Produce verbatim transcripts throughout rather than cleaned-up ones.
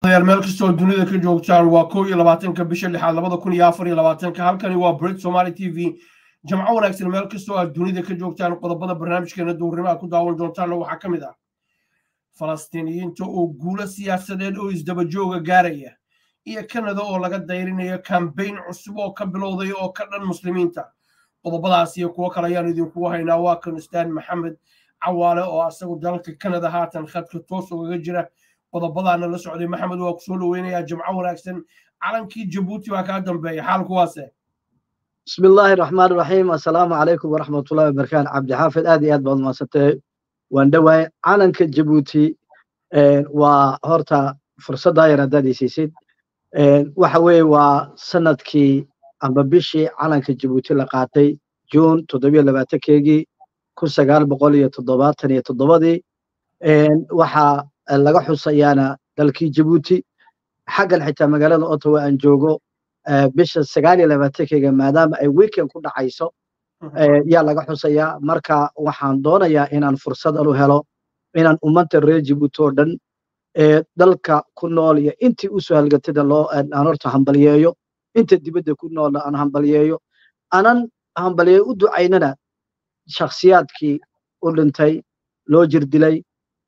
daawadayaal meel kastoo dunida ka joogtaan waa kow iyo labaatanka bisha lixaad labada kun iyo afar iyo labaatanka halkani waa Brit Somali T V jamco wanaagsan meel kastoo aad dunida ka joogtaan qodobada barnaamijkeena duurnimo ku daawan doontaan waxaa ka mid ah Falastiiniyiinta oo guulo siyaasadeed oo isdaba jooga gaaraya iyo Kanada oo laga dayrinayo campaign cusub oo ka bilowday oo ka dhan muslimiinta qodobadaas iyo kuwa kale ayaan idinku haynaa waa kan Ustaad Maxamed Cawaale oo asagu dalka Kanada haatan khadka toos uga jira qodobadaana la socday maxamed waa ku soo dhaweynayaa jimco wanaagsan calankii Djibouti waa ka dambeeyay xaalku waase bismillaahi raxmaani raxiim assalaamu calaykum waraxmatullaahi wabarakaatu cabdi xaafid aad iyo aad baad maasantay waan dhawaay calanka Djibouti ee waa horta fursada yar hadaad isiisid ee waxa weeye waa sanadkii amba bishii calanka Djibouti la qaatay June toddoba iyo labaatan kun sagaal boqol iyo toddobaatan iyo toddoba ee waxa laga xusayaana dalkii Djibouti xaggan xitaa magaalada Ottawa aan joogo bisha sagaal iyo labaatan maadaama ay weekend ku dhacayso yaa laga xusayaa marka waxaan doonayaa inaan fursad u helo inaan ummadda reer Djibouti oo dhan ee dalka ku nool iyo intii u soo halgatay loo aan horta hambaliyeeyo inta dibadda ku nool aan hambaliyeeyo anan hambaliyeeyo u ducaynana shakhsiyaadkii u dhintay loo jirdilay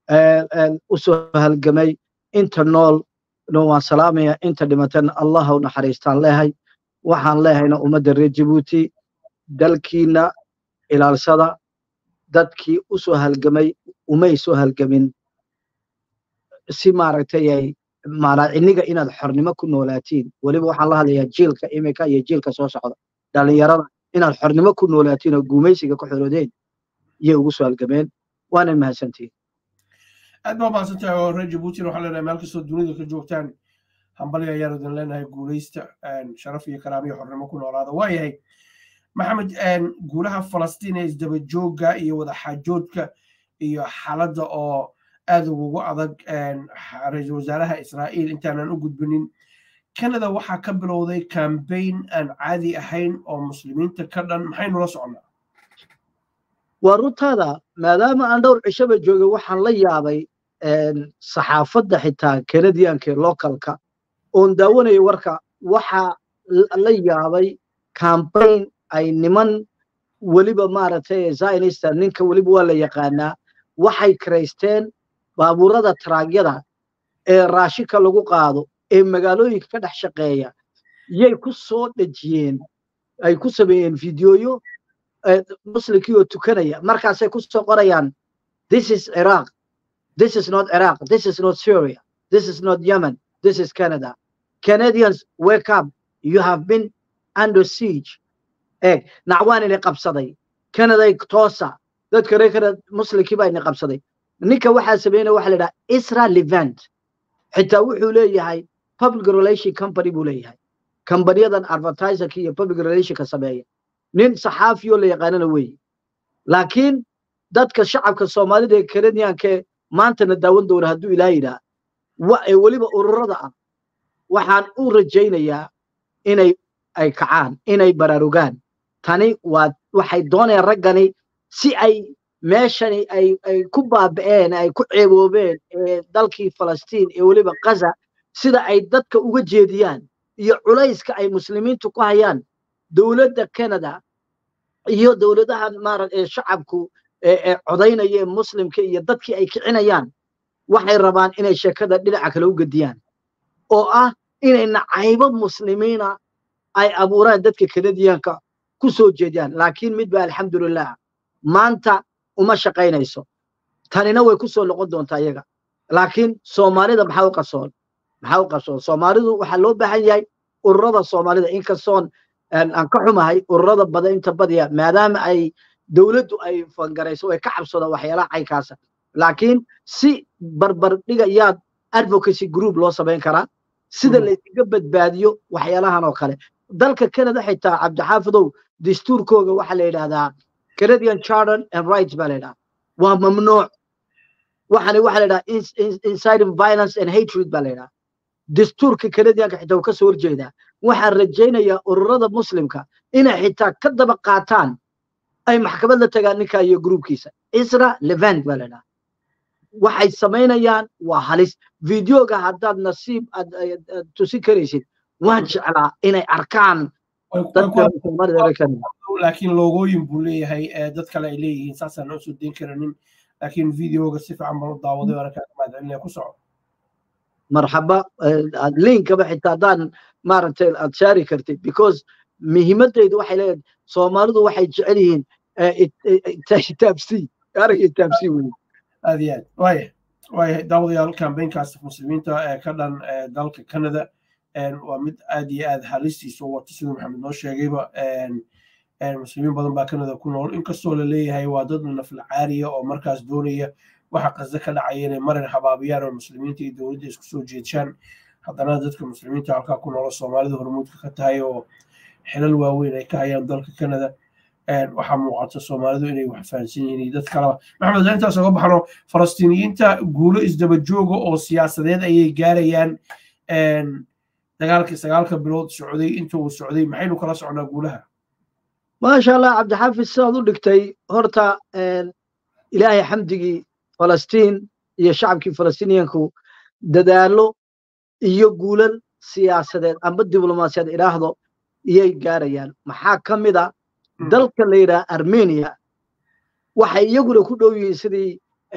u soo halgamay inta nool no waan salaamaya inta dhimatan Allah u naxariistaan leeyahay waxaan leeyahayna ummadda reer Djibouti dalkiina ilaalsada dadkii u soo halgamay umay soo halgamin si maaragtay ay maarayniga inaad xornimo ku noolaatiin waliba waxaan la hadlayaa jiilka imika iyo jiilka soo socda dhalinyarada inaad xornimo ku noolaatiin oo guumaysiga ku xoroodeen iyo ugu soo halgameen waana mahadsantiin aad baa mahadsantahay oo reer Djibouti waxaa leenahay meel kastoo dunida ka joogtaan hambali ayaan idin leenahay guulaysta sharaf iyo karaamo iyo xornimo ku noolaada waayahay maxamed guulaha Falastiin ee isdaba jooga iyo wada xaajoodka iyo xaaladda oo aad ugu adag ra'iisul wasaaraha Israa'iil intaanan u gudbinin Kanada waxaa ka bilowday campaign aan caadi ahayn oo muslimiinta ka dhan maxaynu la soconaa waruntada maadaama aan dhowr cishaba joogay waxaan la yaabay saxaafadda xitaa Canadianka localka oon daawanayay warka waxa la yaabay campaign ay niman waliba maaragtay Zionist ninka waliba waa la yaqaanaa waxay kreysteen baabuurada traagyada ee raashika lagu qaado ee magaalooyinka ka dhex shaqeeya yay ku soo dhajiyeen ay ku sameeyeen fiidiyoyo muslimkii oo tukanaya markaas ay ku soo qorayaan this is Iraq this is not Iraq this is not Syria this is not Yemen this is Canada Canadians wake up you have been under siege eh nacwaan inay qabsaday Canada ay toosa dadka reer muslimkii baa inay qabsaday ninka waxa sameeyay waxa la yiraahdaa Isra Levant xitaa wuxuu leeyahay public relation company buu leeyahay company-yadan advertiser iyo public relation ka sameeya nin saxaafiyo la yaqaanana weey laakiin dadka shacabka Soomaalida ee Canadianka maanta na daawan doona haduu Ilaahay ila waa waliba ururada ah waxaan u rajaynayaa inay ay kacaan inay baraarugaan tani waa waxay doonayaan raggani si ay meeshani ay ay ku baabeen ay ku ceeboobeen ee dalkii Falastiin ee waliba Gaza sida ay dadka uga jeediyaan iyo culayska ay muslimiintu ku hayaan dawladda Canada iyo dawladaha maarag ee shacabku ee codaynaya muslimka iyo dadkii ay kicinayaan waxay rabaan inay sheekada dhinaca kale u gadiyaan oo ah inay nacaybo muslimiina ay abuuraan dadka Canadianka ku soo jeediyaan laakiin mid baa alxamdulillah maanta uma shaqaynayso tanina way ku soo noqon doontaa iyaga laakiin Soomaalida maxaa u qasoon maxaa u qasoon Soomaalidu waxa loo baahan yahay ururada Soomaalida in ka soon aan ka xumahay ururada badan inta badiya maadaama ay dawladdu ay fangarayso way ka cabsada waxyaalaha caykaasa laakiin si barbar dhigayaad advocacy group loo sameyn karaa sida la iska badbaadiyo waxyaalahan oo kale dalka Canada xitaa Cabdi Xaafidow dastuurkooda waxa la yiraahdaa Canadian Charter and Rights baa la yiraahdaa waa mamnuuc waxana waxa la yiraahdaa inciting violence and hatred baa la yiraahdaa dastuurka Canadianka xitaa uu ka soo horjeedaa waxaan rajaynayaa ururada muslimka inay xitaa ka daba qaataan ay maxkamadda tagaan ninka iyo groupkiisa Isra Levant baa la yiraahdaa waxay samaynayaan waa halis videoga haddaad nasiib aad tusi karaysid waan jeclaa inay arkaan dadka Soomaalida reer laakiin loogooyin buu leeyahay dad kale ay leeyihiin saasaan noo soo deyn karanin laakiin videoga si fiican baan u daawaday waana kaa mahadcelinaya ku soco marxaba linkaba xitaa haddaan maaragtay aad shaari kartid because muhiimadaydu waxay leedahay Soomaalidu waxay jecel yihiin taabsi arag taabsi weyn aad iyo aad waaya waaya daawadayaal kambeynkaas muslimiinta ee ka dhan dalka Canada waa mid aad iyo aad halistiisa u wata sida maxamed noo sheegayba muslimiin badan baa Canada ku nool inkastoo la leeyahay waa dad nafla caariya oo markaas doonaya waxa qasda ka dhacaya inay marin habaabiyaan oo muslimiinta iyo dowladda isku soo jeedaan haddana dadka muslimiinta halkaa ku nool Soomaalida hormuudka ka tahay oo xilal waaweyn ay ka hayaan dalka Canada waxaa muuqata Soomaalidu inay wax fahansan yihiin dad kale maxamed intaas uga baxno Falastiiniyiinta guulo isdaba jooga oo siyaasadeed ayay gaarayaan dagaalkii sagaalka bilood socday inta uu socday maxaynu kala socnaa guulaha ما شاء الله عبد الحافظ سادو دكتي هرتا إلهي حمدي فلسطين يا شعبك فلسطينيانكو ددالو يقولن سياسة أما الدبلوماسية إلهدو يجاريان محاكم دا دلك ليرا أرمينيا waxay iyaguna ku dhow yihiin sidii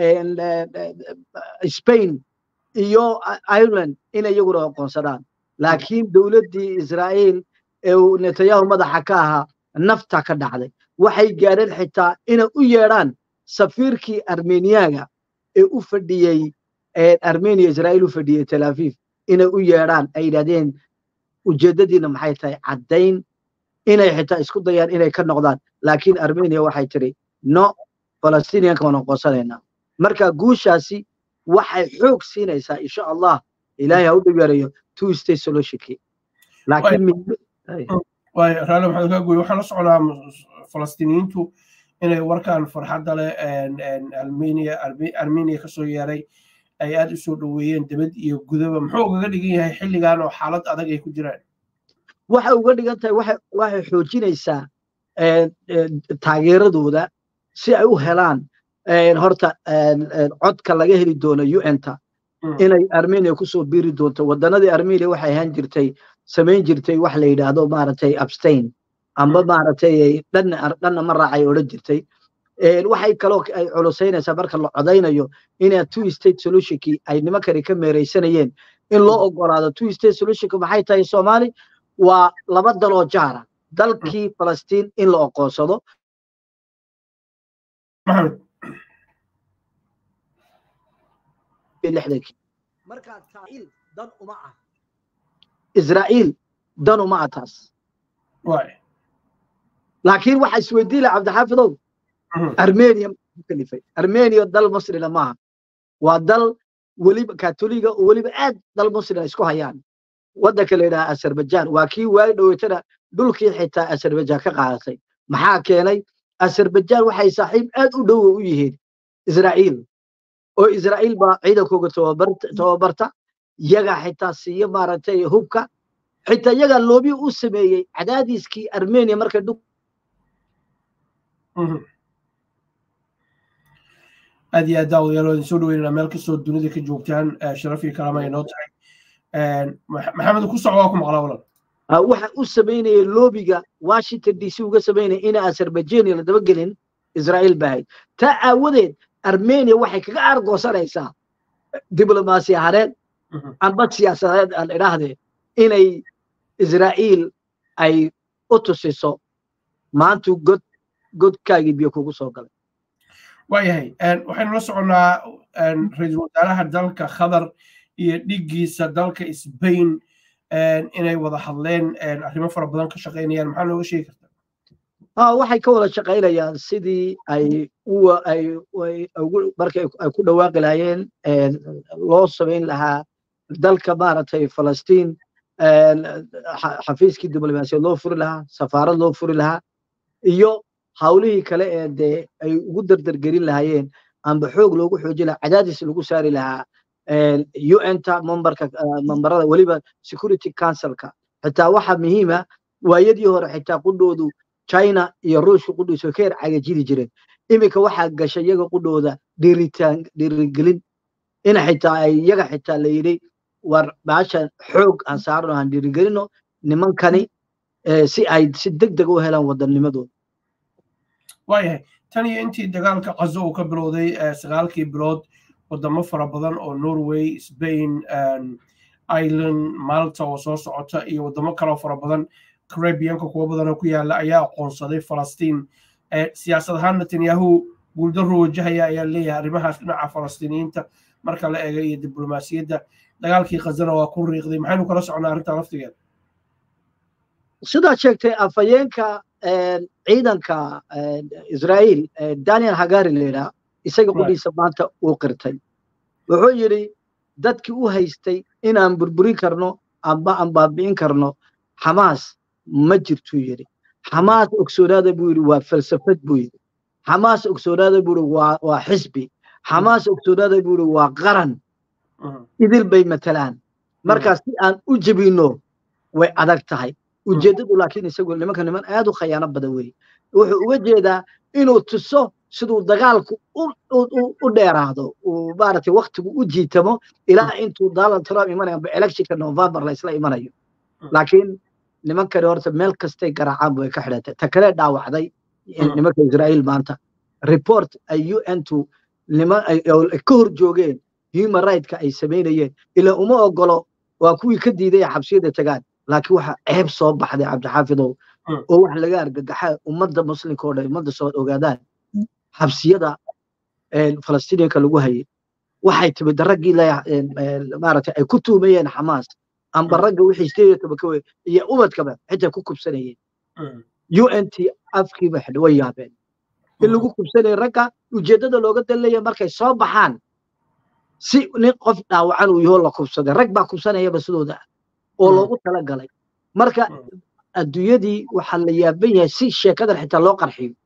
Spain iyo Ireland in iyaguna aqoonsadaan laakiin dawladdii Israa'iil ee Netanyahu madaxa ka ahaa nafta ka dhacday waxay gaareen xitaa inay u yeedhaan safiirkii Armeniyaga ee u fadhiyay ee Armenia Israa'iil u fadhiyay Tel Aviv inay u yeedhaan ay yiraahdeen ujeedadiina maxay tahay caddayn inay xitaa isku dayaan inay ka noqdaan laakiin Armenia waxay tiri no Palestinian kama noqonayna marka guushaasi waxay xoog siinaysaa insha Allah Ilaahay ha u dhigareeyo two state solution laakiin way raali waxaan ka gooyay waxaan la socdaa Falastiiniyiintu inay warkaan farxadda leh Armenia Armenia ka soo yeeray ay aad u soo dhaweeyeen dibad iyo gudaba muxuu uga dhigan yahay xilligan oo xaalad adag ay ku jiraan waxa uga dhigan tahay waxa waxay xoojinaysaa taageeradooda si ay u helaan horta codka laga heli doono U N-ta inay Armenia ku soo biiri doonto wadanadii Armenia waxay ahaan jirtay samayn jirtay wax la yiraahdo maaragtay abstain amba maaragtay dhan dhan ma raacay oo jirtay waxay kaloo ay culusaynaysaa marka la codaynayo in two state solution ki ay nimankani ka meereysanayeen in loo ogolaado two state solution ka maxay tahay Soomaali waa laba dalo jaara dalkii Palestine in la aqoonsado maxamed lixdankii marka Israa'iil dan uma ah Israa'iil dan uma ah taas waay laakiin waxa isweydiilay Cabdi Xaafidow Armenia kalifay Armenia dal Masri lama waa dal waliba Catholiga oo waliba aad dal Masri isku hayaan wadanka leeyahay Azerbaijan waa kii waay dhaweytana dhulkii xitaa Azerbaijan ka qaadatay maxaa keenay Azerbaijan waxay saaxiib aad u dhow u yihiin Israa'iil oo Israa'iil ba ciidankooda tababarta tababarta yaga xitaa siiyo maaragtay hubka xitaa yaga loobi u sameeyay cadaadiskii Armenia markay dhug aad iyo aad daawadayaal soo dhaweynaa meel kastoo dunida ka joogtaan sharaf iyo karaama ay noo tahay maxamed ku socdaa ku maqlaa walaal waxa uu sameeyay loobiga Washington D C uga sameeyay in Azerbaijan la daba gelin Israa'iil baahay ta aawadeed Armenia waxay kaga argoosanaysaa diblomaasi ahaan amba siyaasadeed aan idhaahdee inay Israa'iil ay u tusiso maanta god godkaagii biyo kugu soo galay waayahay waxaynu la soconaa ra'iisul wasaaraha dalka Qatar iyo dhigiisa dalka Spain inay wada hadleen arrimo fara badan ka shaqeynayaan maxaa looga sheegi kartaa ah waxay ka wada shaqeynayaan sidii ay u ay markay ay ku dhawaaqi lahaayeen loo sameyn lahaa dalka maaragtay Falastiin xafiiskii diblomaasiyad loo furi lahaa safaarad loo furi lahaa iyo hawlihii kale ee de ay ugu dardargelin lahaayeen amba xoog loogu xoojin lahaa cadaadis lagu saari lahaa U N-ta memberka memberada waliba Security Council-ka xitaa waxa muhiim ah waayadii hore xitaa qudoodu China iyo Ruushka qudoodu ka yar cagajidi jireen iminka waxaa gashay iyaga qudhooda dhiiritaan dhiirigelin in xitaa ay iyaga xitaa la yidhi war baashan xoog aan saarno aan dhiirigelino nimankani si ay si degdeg u helaan wadanimadooda waayahay tan iyo intii dagaalka qazo uu ka bilowday sagaalkii bilood wadamo fara badan oo Norway, Spain, Ireland, Malta oo soo socota iyo wadamo kale fara badan Caribbeanka kuwa badan ku yaala ayaa aqoonsaday Falastiin siyaasad ahaan Netanyahu guuldarro wajahaya ayaa leeyahay arrimahaas dhinaca Falastiiniyiinta marka la eego iyo diblomaasiyadda dagaalkii qazana waa ku riiqday maxaynu kala soconaa arrinta laftigeeda sidaa sheegtay afayeenka ciidanka Israa'iil Daniel Hagari leeyahay isaga qodiisa maanta uu qirtay wuxuu yiri dadkii u haystay inaan burburin karno amba aan baabi'in karno Hamas ma jirto yiri Hamas ogsoonaada buu yiri waa falsafad buu yiri Hamas ogsoonaada buu yiri waa waa xisbi Hamas ogsoonaada buu yiri waa qaran idil bay matalaan markaas si aan u jabino way adag tahay ujeedadu laakiin isagu nimanka niman aad u khiyaano badan weey wuxuu uga jeedaa inuu tuso sidoo dagaalku u dheeraado oo baartay waqtigu u jiitamo ilaa intuu Donald Trump imanayo electionka November la isla imanayo laakiin nimanka horta meel kastay garaacaan way ka xidhatay ta kale dhaawacday nimanka Israa'iil maanta report ay U N to niman ay ka hor joogeen human rights ka ay sameeyeen ila uma ogolo waa kuwii ka diiday xabsiyada tagaan laakiin waxa ceeb soo baxday Cabdixaafidow oo wax laga argagaxay ummadda muslimka oo dhan ummadda soo ogaadaan xabsiyada ee Falastiiniinka lagu hayay waxay timid ragii la maaragtay ay ku tuumayeen Hamas amba ragga wixii sideed ka way iyo ubadkaba xitaa ku kubsanayeen U N T afkii ba xidhay yaabeen in lagu kubsanay ragga ujeedada looga dalay markay soo baxaan si nin qof dhaawacan uu yahay la kubsaday rag baa kubsanaya basidooda oo loogu tala galay marka adduunyadii waxa la yaaban yahay si sheekada xitaa loo qarxiyo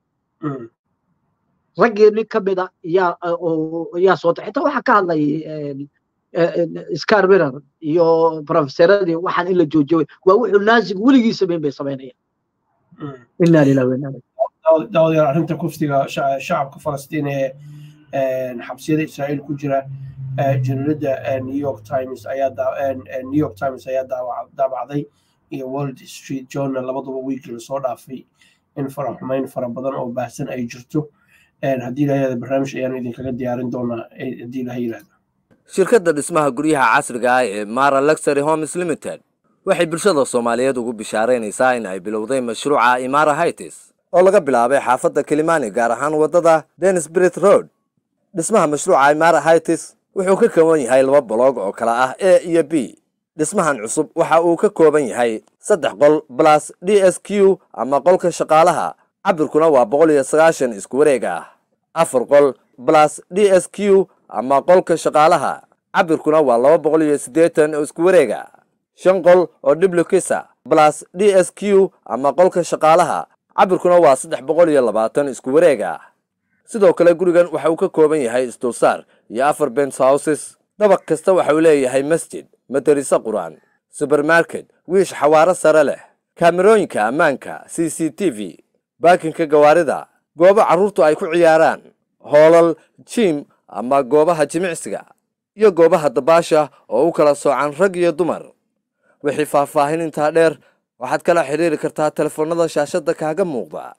ragii nin kamid ah yaa yaa soo xitaa waxa ka hadlay Scarberer iyo professoradii waxaan in la joojiyo waa wuxuu naasig wiligiis sameeyay bay sameeyeen inna lillahi wa inna ilayhi dawladda arrinta kuftiga shacabka Falastiin ee xabsiyada Israa'iil ku jira جريدة نيويورك تايمز أيادا نيويورك تايمز أيادا دابعدي iyo Wall Street Journal labadaba week la soo dhaafay in faraxmayn fara badan oo baahsan ay jirto een hadii la barnaamij ayaan idin kaga diyaarin doonaa hadii la yiraahdo shirkadda dhismaha guryaha casriga ah ee Mara Luxury Homes Limited waxay bulshada Soomaaliyeed ugu bishaareynaysaa in ay bilowday mashruuca Imara Heights oo laga bilaabay xaafadda Kilimani gaar ahaan wadada Dennisbridge Road dhismaha mashruuca Imara Heights wuxuu ka kooban yahay laba blog oo kala ah A iyo B dhismahan cusub waxa uu ka kooban yahay saddex qol plus D S Q ama qolka shaqaalaha cabirkuna waa boqol iyo sagaashan isku wareeg ah afar qol plus D S Q ama qolka shaqaalaha cabirkuna waa laba boqol iyo siddeetan isku wareeg ah shan qol oo duplex plus D S Q ama qolka shaqaalaha cabirkuna waa saddex boqol iyo labaatan isku wareeg ah sidoo kale gurigan waxa uu ka kooban yahay isdulsaar iyo afar penthouses dabaq kasta waxa uu leeyahay masjid madarisa quraan supermarket wiish xawaaro sare leh kaamirooyinka ammaanka C C T V baakinka gawaarida goobo carruurtu ay ku ciyaaraan hoolal gym ama goobaha jimicsiga iyo goobaha dabaasha oo u kala soocan rag iyo dumar wixii faahfaahin intaa dheer waxaad kala xiriiri kartaa telefoonada shaashada kaaga muuqda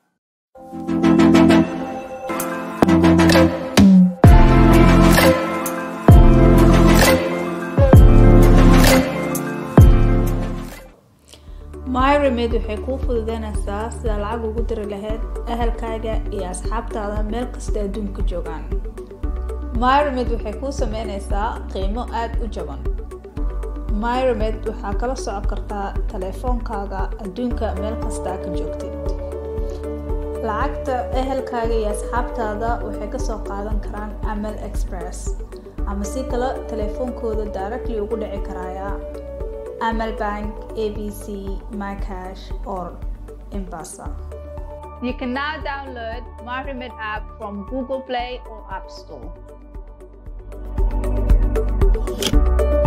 MyRemit waxay kuu fududeynaysaa sida lacag ugu diri lahayd ehelkaaga iyo asxaabtaada meel kasta adduunka joogaan. MyRemit waxay kuu sameynaysaa qiimo aad u jaban. MyRemit waxaa kala socon kartaa taleefoonkaaga adduunka meel kasta ka joogtid. Lacagta ehelkaaga iyo asxaabtaada waxay ka soo qaadan karaan Amal Express ama si kale taleefoonkooda directly ugu dhici karaya Amal Bank, A B C, MyCash, or M-Pesa. You can now download MyRemit app from Google Play or App Store.